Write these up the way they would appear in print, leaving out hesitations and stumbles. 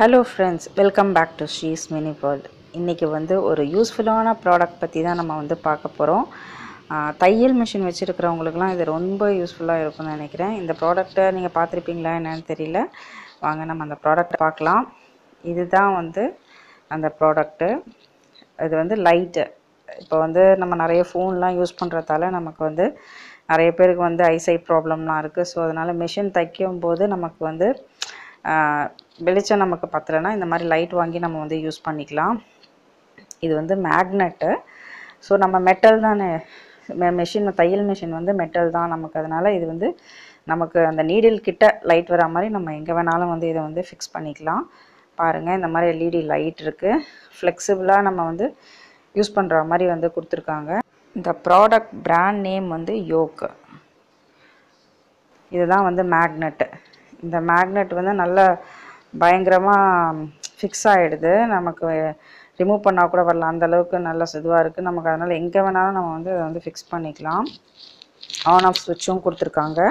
Hello friends, welcome back to sree'smini world. இன்னைக்கு வந்து ஒரு யூஸ்ஃபுல்லான ப்ராடக்ட் பற்றி தான் நம்ம வந்து பார்க்க போகிறோம். தையல் மிஷின் வச்சுருக்கிறவங்களுக்குலாம் இது ரொம்ப யூஸ்ஃபுல்லாக இருக்கும்னு நினைக்கிறேன். இந்த ப்ராடக்ட்டை நீங்கள் பார்த்துருப்பீங்களா என்னன்னு தெரியல. வாங்க நம்ம அந்த ப்ராடக்ட்டை பார்க்கலாம். இதுதான் வந்து அந்த ப்ராடக்ட்டு. இது வந்து லைட்டு. இப்போ வந்து நம்ம நிறைய ஃபோன்லாம் யூஸ் பண்ணுறதால நமக்கு வந்து நிறைய பேருக்கு வந்து ஐசைட் ப்ராப்ளம்லாம் இருக்குது. ஸோ அதனால் மிஷின் தைக்கும் போது நமக்கு வந்து வெளிச்சம் நமக்கு பத்தலைன்னா இந்த மாதிரி லைட் வாங்கி நம்ம வந்து யூஸ் பண்ணிக்கலாம். இது வந்து மேக்னெட்டு. ஸோ நம்ம மெட்டல் தானே, மெஷின் தையல் மிஷின் வந்து மெட்டல் தான் நமக்கு. அதனால் இது வந்து நமக்கு அந்த நீடில் கிட்ட லைட் வர மாதிரி நம்ம எங்கே வேணாலும் வந்து இதை வந்து ஃபிக்ஸ் பண்ணிக்கலாம். பாருங்கள், இந்த மாதிரி எல்இடி லைட் இருக்குது. ஃப்ளெக்சிபிளாக நம்ம வந்து யூஸ் பண்ணுற மாதிரி வந்து கொடுத்துருக்காங்க. இந்த ப்ராடக்ட் பிராண்ட் நேம் வந்து யோக். இதுதான் வந்து மேக்னெட்டு. இந்த மேக்னெட் வந்து நல்லா பயங்கரமாக ஃபிக்ஸ் ஆகிடுது. நமக்கு ரிமூவ் பண்ணால் கூட வரலாம், அந்தளவுக்கு நல்ல இதுவாக இருக்குது நமக்கு. அதனால் எங்கே வேணாலும் நம்ம வந்து அதை வந்து ஃபிக்ஸ் பண்ணிக்கலாம். ஆன் ஆஃப் ஸ்விட்சும் கொடுத்துருக்காங்க.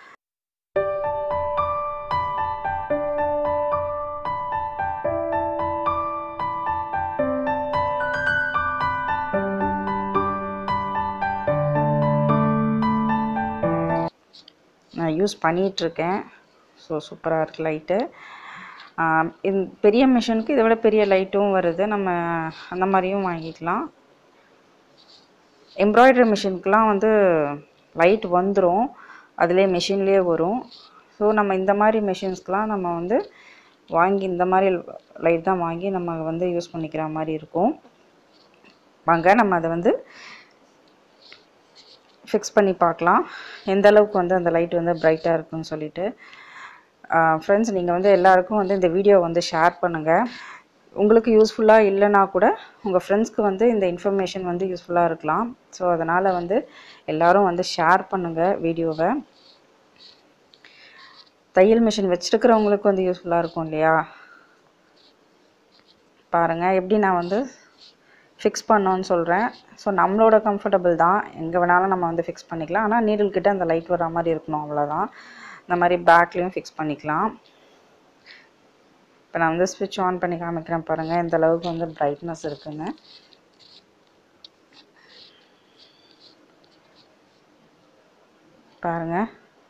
நான் யூஸ் பண்ணிகிட்ருக்கேன். ஸோ சூப்பராக இருக்குது லைட்டு. இந்த பெரிய மிஷினுக்கு இதை விட பெரிய லைட்டும் வருது. நம்ம அந்த மாதிரியும் வாங்கிக்கலாம். எம்ப்ராய்டரி மிஷினுக்கெலாம் வந்து லைட் வந்துடும், அதிலே மிஷின்லேயே வரும். ஸோ நம்ம இந்த மாதிரி மிஷின்ஸ்க்கெலாம் நம்ம வந்து வாங்கி இந்த மாதிரி லைட் தான் வாங்கி நம்ம வந்து யூஸ் பண்ணிக்கிற மாதிரி இருக்கும். வாங்க நம்ம அதை வந்து ஃபிக்ஸ் பண்ணி பார்க்கலாம், எந்த அளவுக்கு வந்து அந்த லைட் வந்து பிரைட்டாக இருக்குன்னு சொல்லிட்டு. ஃப்ரெண்ட்ஸ், நீங்கள் வந்து எல்லாருக்கும் வந்து இந்த வீடியோ வந்து ஷேர் பண்ணுங்கள். உங்களுக்கு யூஸ்ஃபுல்லாக இல்லைனா கூட உங்கள் ஃப்ரெண்ட்ஸ்க்கு வந்து இந்த இன்ஃபர்மேஷன் வந்து யூஸ்ஃபுல்லாக இருக்கலாம். ஸோ அதனால் வந்து எல்லோரும் வந்து ஷேர் பண்ணுங்கள் வீடியோவை. தையல் மிஷின் வச்சுருக்கிறவங்களுக்கு வந்து யூஸ்ஃபுல்லாக இருக்கும் இல்லையா. பாருங்கள் எப்படி நான் வந்து ஃபிக்ஸ் பண்ணோன்னு சொல்கிறேன். ஸோ நம்மளோட கம்ஃபர்டபுள் தான், எங்கே வேணாலும் நம்ம வந்து ஃபிக்ஸ் பண்ணிக்கலாம். ஆனால் நீடில் கிட்ட அந்த லைட் வர மாதிரி இருக்கணும், அவ்வளோதான். இந்த மாதிரி பேக்லேயும் ஃபிக்ஸ் பண்ணிக்கலாம். இப்போ நான் வந்து ஸ்விட்ச் ஆன் பண்ணி காமிக்கிறேன் பாருங்கள், எந்த அளவுக்கு வந்து பிரைட்னஸ் இருக்குன்னு. பாருங்கள்,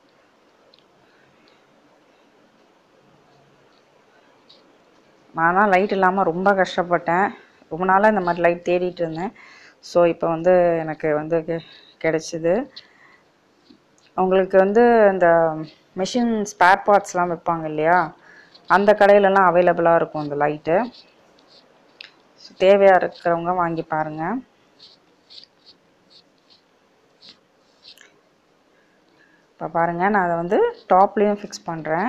நான்லாம் லைட் இல்லாமல் ரொம்ப கஷ்டப்பட்டேன். ரொம்ப நாளாக இந்த மாதிரி லைட் தேடிட்டு இருந்தேன். ஸோ இப்போ வந்து எனக்கு வந்து கிடச்சிது. உங்களுக்கு வந்து இந்த மிஷின் ஸ்பேர் பார்ட்ஸ்லாம் வைப்பாங்க இல்லையா, அந்த கடையிலலாம் அவைலபிளாக இருக்கும் இந்த லைட்டு. தேவையாக இருக்கிறவங்க வாங்கி பாருங்கள். இப்போ பாருங்கள், நான் அதை வந்து டாப்லேயும் ஃபிக்ஸ் பண்ணுறேன்.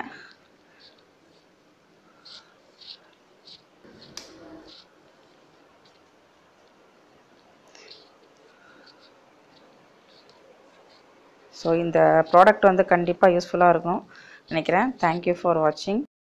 ஸோ இந்த ப்ராடக்ட் வந்து கண்டிப்பாக யூஸ்ஃபுல்லாக இருக்கும் நினைக்கிறேன். தேங்க்யூ ஃபார் வாட்சிங்.